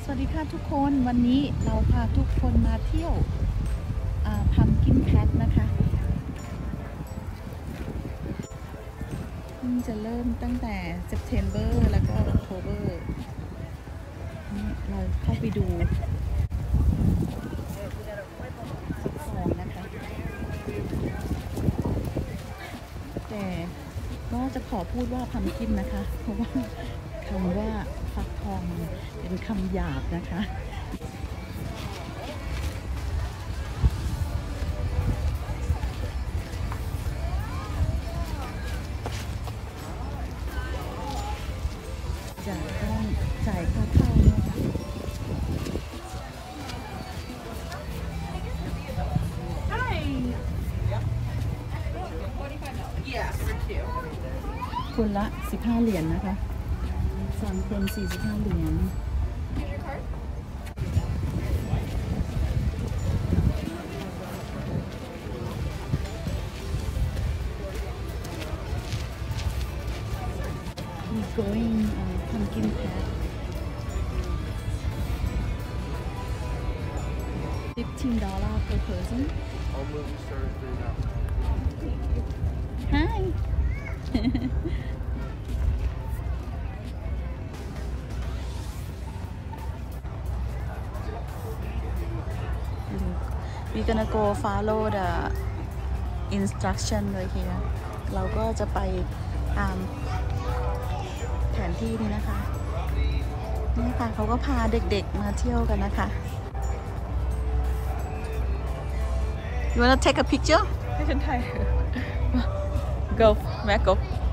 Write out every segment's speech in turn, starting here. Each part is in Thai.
วัสดีค่ะทุกคนวันนี้เราพาทุกคนมาเที่ยวPumpkin Patch นะคะจะเริ่มตั้งแต่ September แล้วก็ October เราเข้าไปดูฟักทองนะคะแต่ก็จะขอพูดว่า Pumpkin นะคะเพราะว่าคำว่าฟักทองเป็นคำหยาบนะคะจะต้องจ่ายค่าเข้านะคะคนละ15 เหรียญนะคะ3 คน45 เหรียญgoing Pumpkin Patch $15 per person. All movies started now. Hi. we gonna go follow the instruction right here เราก็จะไปตามแผนที่นี้นะคะนี่ค่ะเขาก็พาเด็กๆมาเที่ยวกันนะคะ You wanna take a picture? ให้ฉันถ่าย Go แม่ go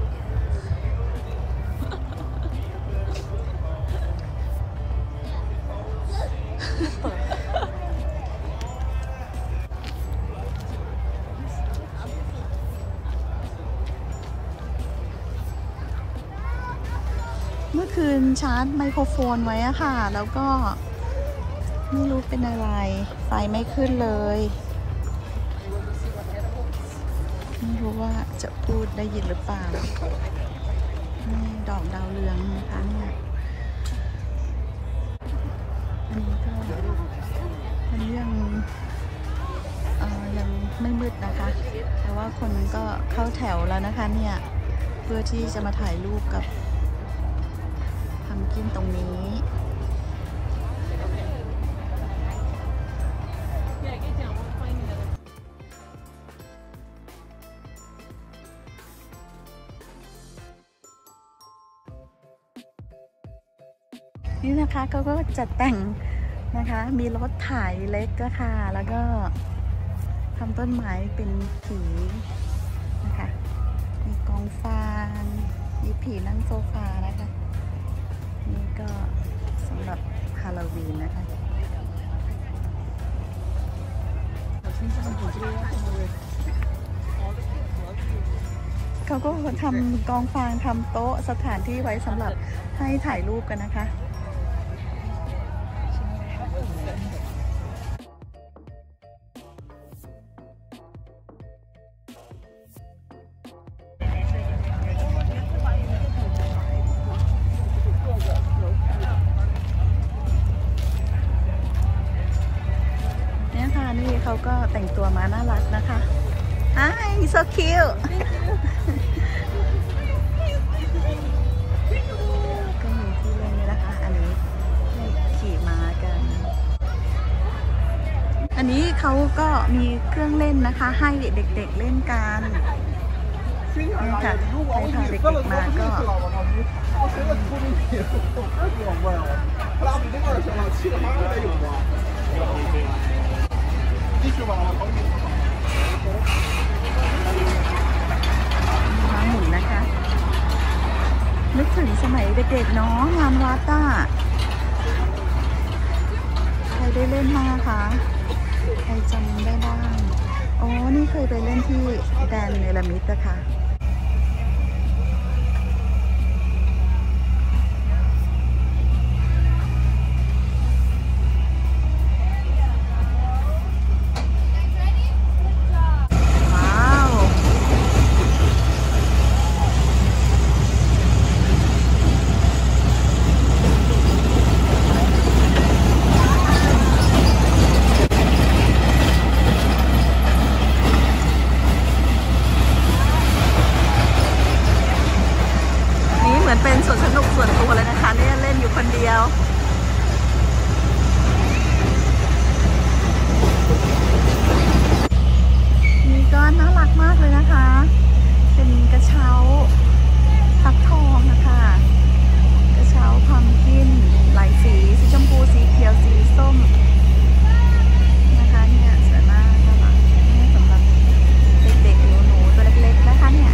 เมื่อคืนชาร์จไมโครโฟนไว้อะค่ะแล้วก็ไม่รู้เป็นอะไรไฟไม่ขึ้นเลยไม่รู้ว่าจะพูดได้ยินหรือเปล่านี่ดอกดาวเรืองนะคะเนี่ยอันนี้ก็มันยังไม่มืดนะคะแต่ว่าคนก็เข้าแถวแล้วนะคะเนี่ยเพื่อที่จะมาถ่ายรูปกับPumpkin ตรงนี้นี่นะคะเขาก็จัดแต่งนะคะมีรถถ่ายเล็กก็ค่ะแล้วก็ทำต้นไม้เป็นผีนะคะมีกองฟางมีผีนั่งโซฟานะคะนี่ก็สำหรับฮาโลวีนนะคะเขาก็ทำกองฟางทำโต๊ะสถานที่ไว้สำหรับให้ถ่ายรูปกันนะคะนี่เขาก็แต่งตัวมาน่ารักนะคะ Hi so cute ก็มีที่เล่นนี่นะคะอันนี้ให้ขี่ม้ากันอันนี้เขาก็มีเครื่องเล่นนะคะให้เด็กๆเล่นกันนี่ค่ะใครพาเด็กๆมาก็ม้าหมุนนะคะนึกถึงสมัยเด็กๆเนาะงานวัดอ่ะใครได้เล่นมาคะใครจำได้บ้างอ๋อนี่เคยไปเล่นที่แดนเนลมิดนะคะอนเป็นสวนสนุกส่วนตัวเลยนะคะเนี่ยเล่นอยู่คนเดียวนี่ก็น่ารักมากเลยนะคะเป็นกระเช้าฟักทองนะคะกระเช้าพัมกินหลายสีสีชมพูสีเขียวสีส้มนะคะเนี่ยสวยมากน่ารักเนี่ยสำหรับเด็กๆหนูๆตัวเล็กๆนะคะเนี่ย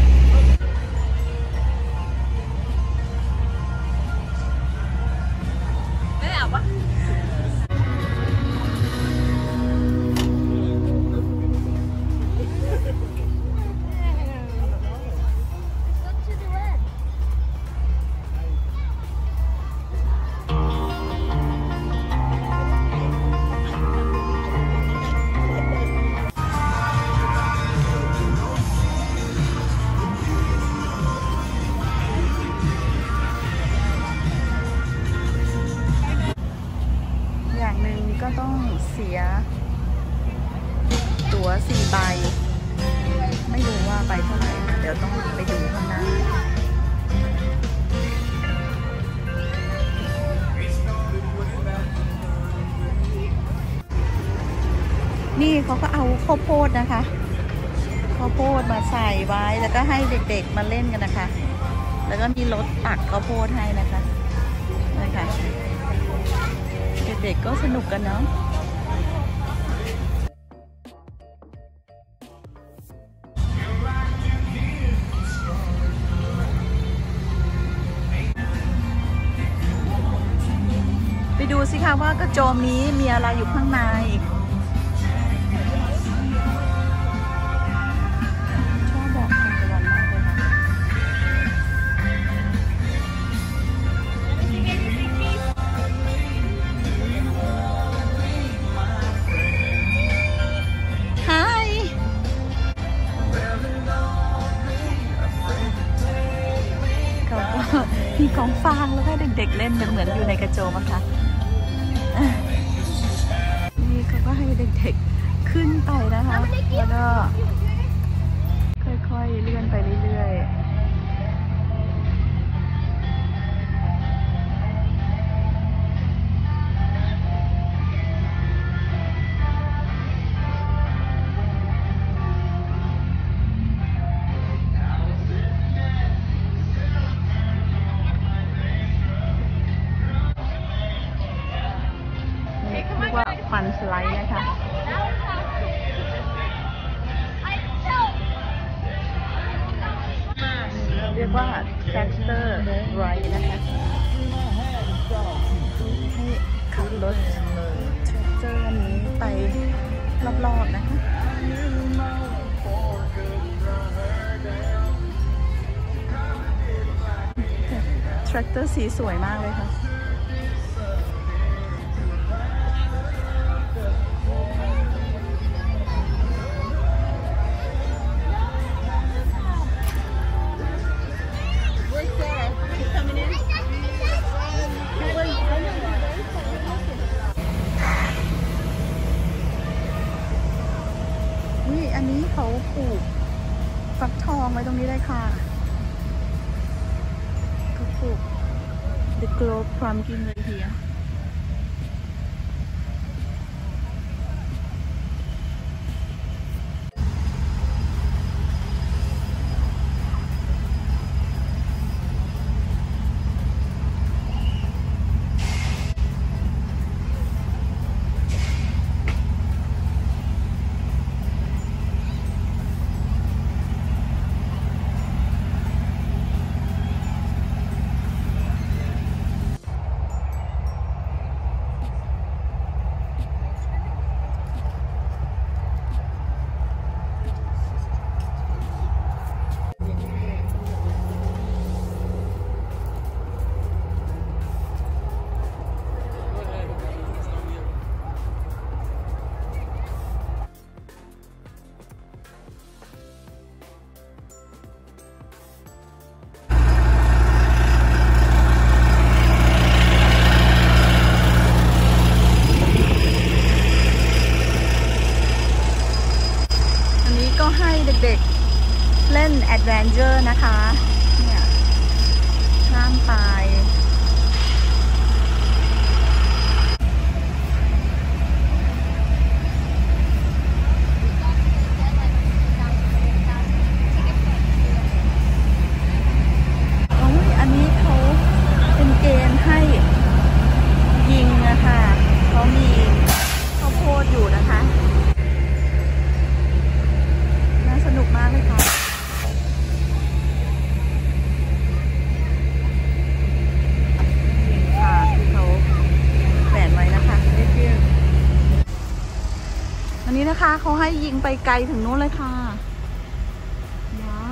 อย่างหนึ่งก็ต้องเสียตั๋ว4 ใบไม่รู้ว่าใบเท่าไหร่ค่ะเดี๋ยวต้องไปดูข้างหน้านี่เขาก็เอาข้าวโพดนะคะข้าวโพดมาใส่ไว้แล้วก็ให้เด็กๆมาเล่นกันนะคะแล้วก็มีรถตักข้าวโพดให้นะคะนะคะเด็กๆก็สนุกกันเนาะไปดูสิคะว่ากระโจมนี้มีอะไรอยู่ข้างในชอบบอกกันตะวันมากเลยนะมีของฟางแล้วก็เด็กๆเล่นเหมือนอยู่ในกระโจมอะค่ะนี่เขาก็ให้เด็กๆขึ้นไปนะคะแล้วก็ค่อยๆเลื่อนไปเรื่อยเรียกว่าฟันสไลด์นะคะเรียกว่า tractor ride นะคะให้ขับรถ tractor นี้ไปรอบๆนะคะ tractor สีสวยมากเลยค่ะอันนี้เขาปลูกฟักทองไว้ตรงนี้เลยค่ะเขาปลูก The Globe Pumpkin right here นะคะเขาให้ยิงไปไกลถึงนู้นเลยค่ะว้าว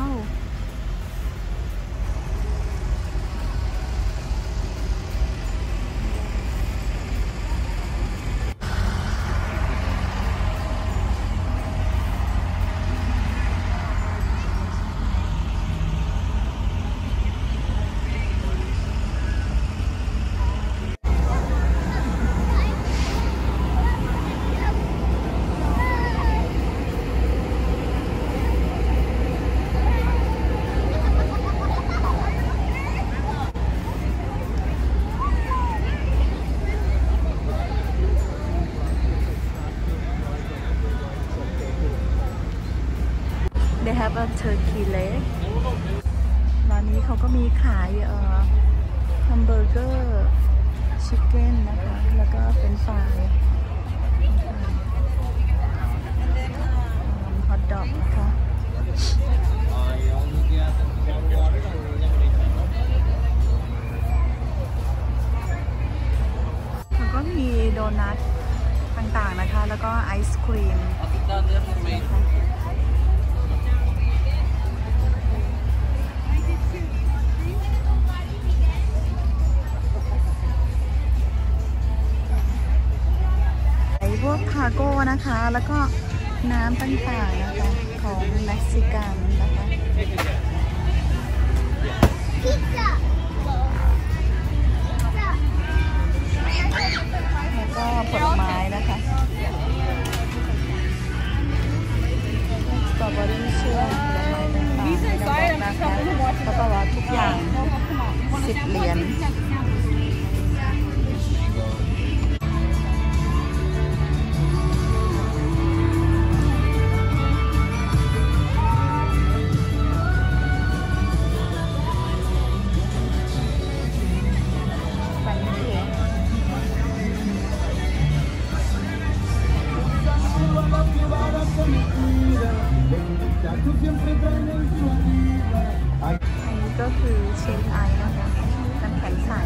They have a turkey leg ร้านนี้เขาก็มีขายแฮมเบอร์เกอร์ชิคเก้นนะคะ แล้วก็เป็นฟรายฮอทดอกนะคะแล้วก็มีโดนัทต่างๆนะคะ แล้วก็ไอศครีมพวกคาโก้นะคะ แล้วก็น้ำต่างๆนะคะ ของเม็กซิกันนะคะแล้วก็ผลไม้นะคะสตรอเบอรี่เชื่อมผลไม้ต่างๆนะคะแล้วก็ว่าทุกอย่าง10 เหรียญอันนี้ก็คือชีสไอซ์นะคะน้ำแข็งใส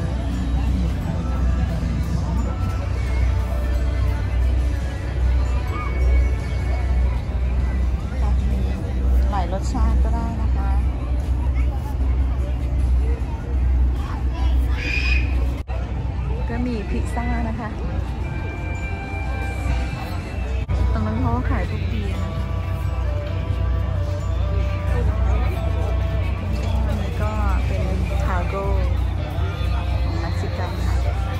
หลายรสชาติก็ได้นะคะก็มีพิซซ่านะคะตรงนั้นเขาขายทุกปีนะก็เป็นทาโก้ของเม็กซิกันค่ะ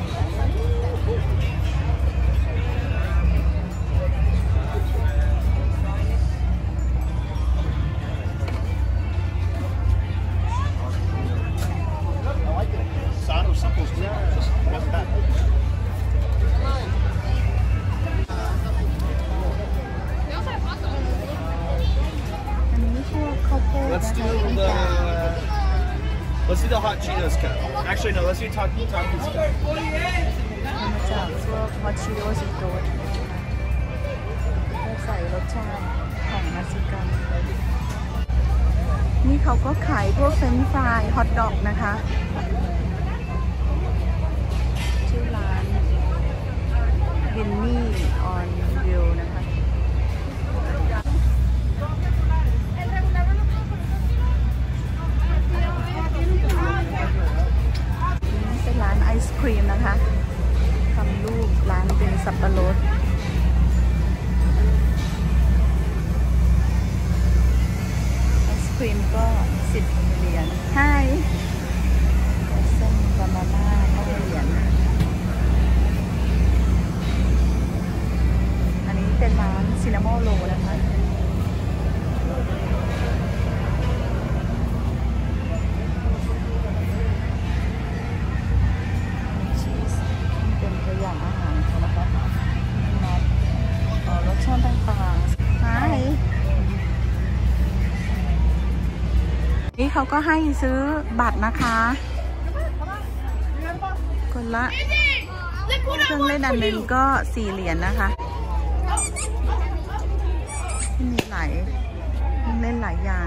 อันนี้พวกข้าวโพดนะคะ Let's do the hot Cheetos cup. Actually, no. Let's do Takis cup. มาจากพวกฮอตชิโร่ซิโก้ก็ใส่รสชาติของเม็กซิกันนี่เขาก็ขายพวกเฟรนช์ฟรายฮอทดอกนะคะชื่อร้านวินนี่ออนวิวนะคะเป็นร้านไอศครีมนะคะทำรูปร้านเป็นสับปะรดไอศครีมก็10 เหรียญใช่เส้นบานาน่า5 เหรียญอันนี้เป็นร้านซินนามอนโรลนะคะอย่างอาหารเขานะคะรสชาติต่างๆใช่นี่เขาก็ให้ซื้อบัตรนะคะคนละเครื่องเล่นอันหนึ่งก็4 เหรียญนะคะมีหลายเล่นหลายอย่าง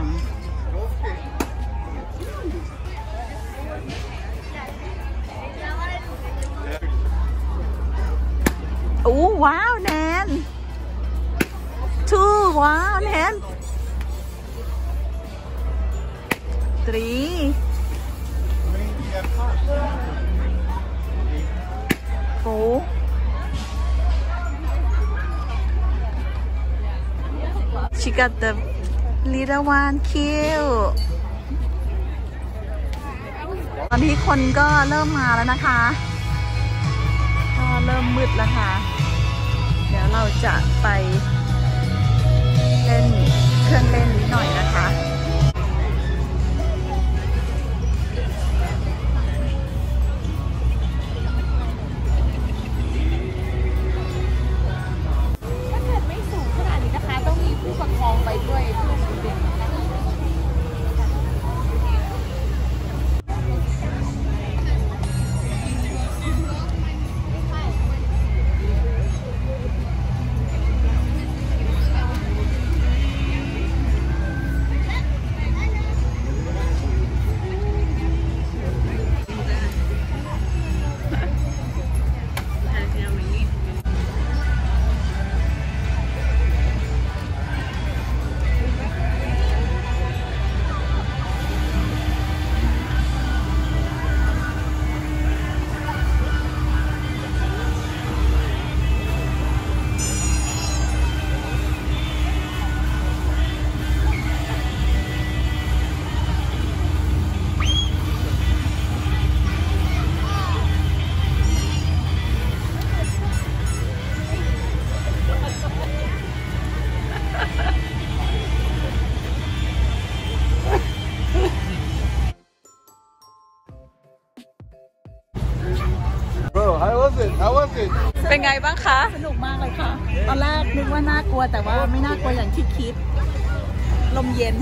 โอ้ว้าวแนน two one hand three four she got the little one cute ตอนนี้คนก็เริ่มมาแล้วนะคะก็เริ่มมืดแล้วค่ะเดี๋ยวเราจะไปเล่นเครื่องเล่นนิดหน่อยนะคะถ้าเกิดไม่สูงขนาดนี้นะคะต้องมีผู้ประคองไปด้วยเพื่อสูงเด่นนะคะเป็นไงบ้างคะสนุกมากเลยค่ะตอนแรกนึกว่าน่ากลัวแต่ว่าไม่น่ากลัวอย่างที่คิดลมเย็น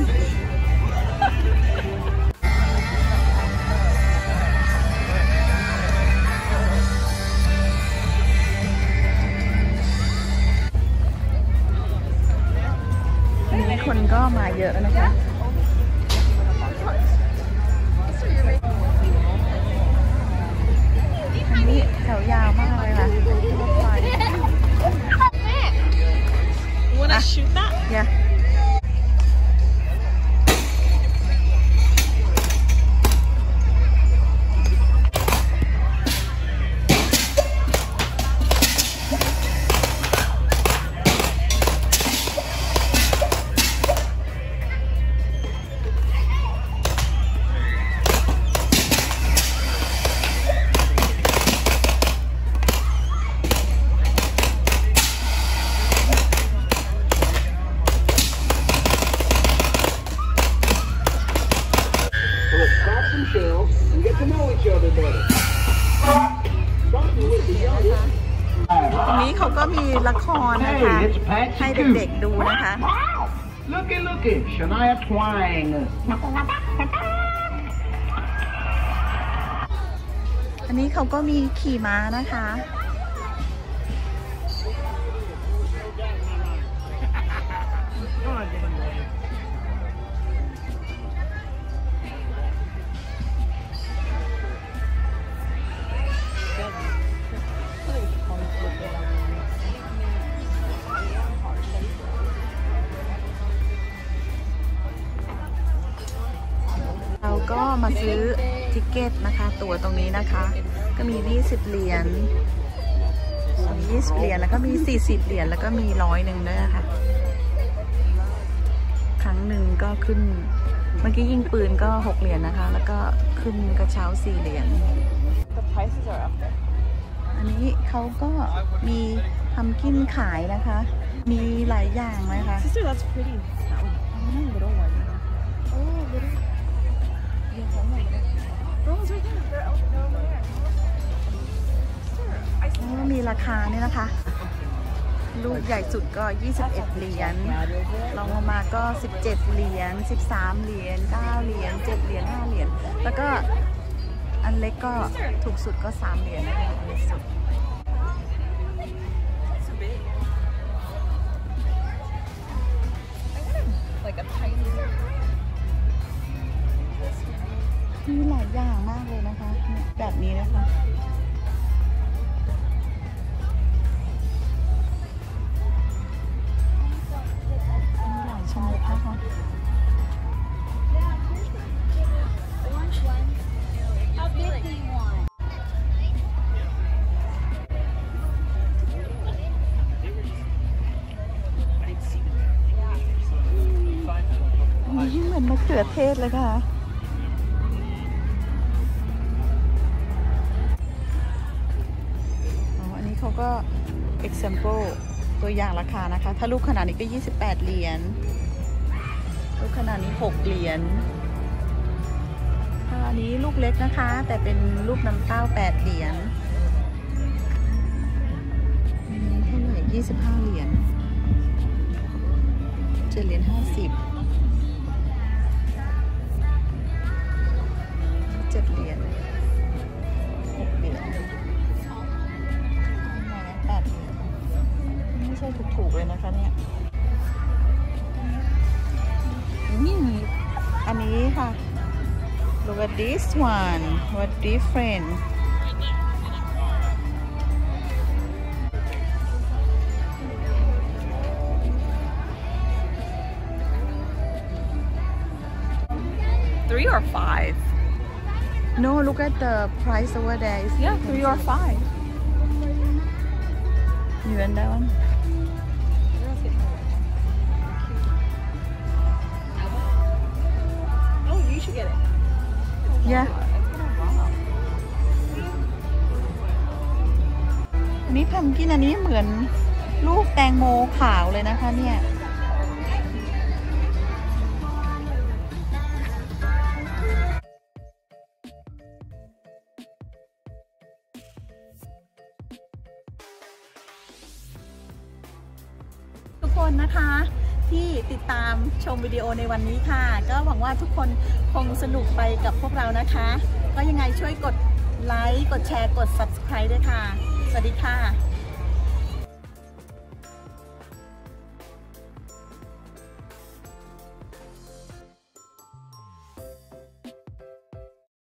วันนี้คนก็มาเยอะนะคะอันนี้แถวยาวมากเลยค่ะรถไฟ Wanna shoot that? Yeah. And get to know each other better. Starting with the youngest. ตรงนี้เขาก็มีละครนะคะ Hey, it's Patsy ให้เด็กๆดูนะคะ Looky, Shania Twain. อันนี้เขาก็มีขี่ม้านะคะ เราก็มาซื้อทิเก็ตนะคะ ตั๋วตรงนี้นะคะ ก็มี20เหรียญมี20เหรียญแล้วก็มี40เหรียญแล้วก็มี100ด้วยนะคะครั้งหนึ่งก็ขึ้นเมื่อกี้ยิงปืนก็6เหรียญนะคะ แล้วก็ขึ้นกระเช้า4เหรียญ The prices are up there. อันนี้เขาก็มีทำกินขายนะคะ มีหลายอย่างนะคะ Sister, that's pretty. That one. Oh, no, little one. Oh, little. Yeah, oh my God. Girls right there. They're over there. Sister, I มีราคาเนี่ยนะคะ ลูกใหญ่สุดก็21เหรียญรองลงมาก็17เหรียญ13เหรียญ9เหรียญ7เหรียญ5เหรียญแล้วก็อันเล็กก็ถูกสุดก็3เหรียญนะคะอันเล็กสุด like a tiny. มีหลายอย่างมากเลยนะคะแบบนี้นะคะขือเทศเลยค่ะอันนี้เขาก็ example ตัวอย่างราคานะคะถ้าลูกขนาดนี้ก็28เหรียญลูกขนาดนี้6เหรียญอันนี้ลูกเล็กนะคะแต่เป็นลูกน้ำเต้า8เหรียญเท่าไหร่25เหรียญ7เหรียญ50 7เหรียญ6เหรียญ8เหรียญไม่ใช่ถูกๆเลยนะคะเนี่ยอันนี้ค่ะ Look at this one. What different? Three or five? No, look at the price over there. Yeah, 3 or 5. You want that one? Oh, you should get it. Yeah. อันนี้พัมกินอันนี้เหมือนลูกแตงโมขาวเลยนะคะเนี่ยทุกคนนะคะที่ติดตามชมวิดีโอในวันนี้ค่ะก็หวังว่าทุกคนคงสนุกไปกับพวกเรานะคะก็ยังไงช่วยกดไลค์กดแชร์กด Subscribe ด้วยค่ะสวัสดีค่ะ